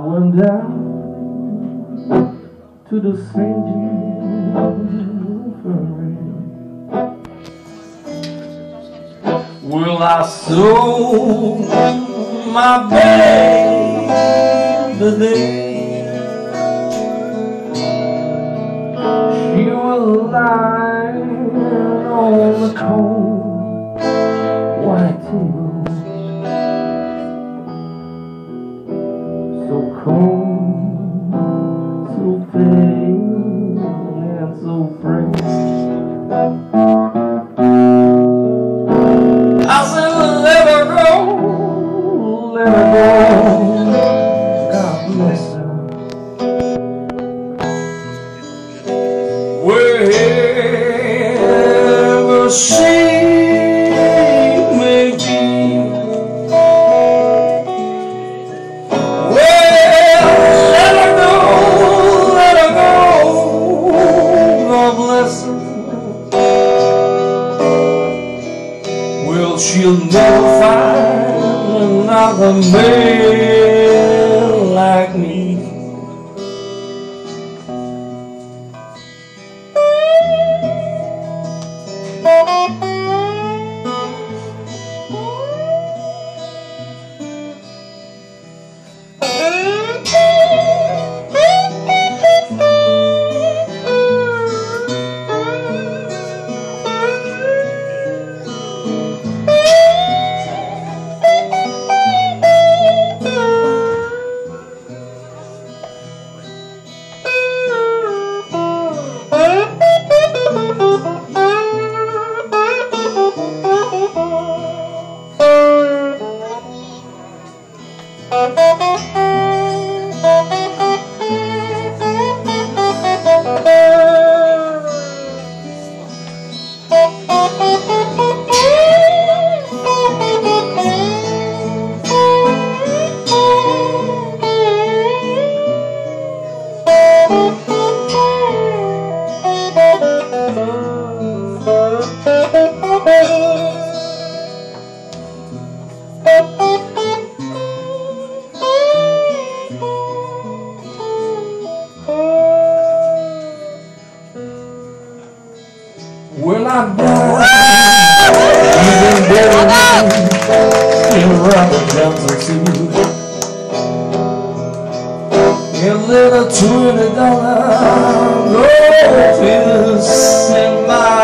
went down to the St. Infirmary. Well, I sold my baby there. She was lying on the cold white table, so cold, so pale and so frail. I said, let her go, let her go, God bless her. Wherever she may be, well, let her go, God bless her. Well, she'll never find another man like me. When I die, you can bury me in rubber jumpsuit. And let a $20 gold piece in my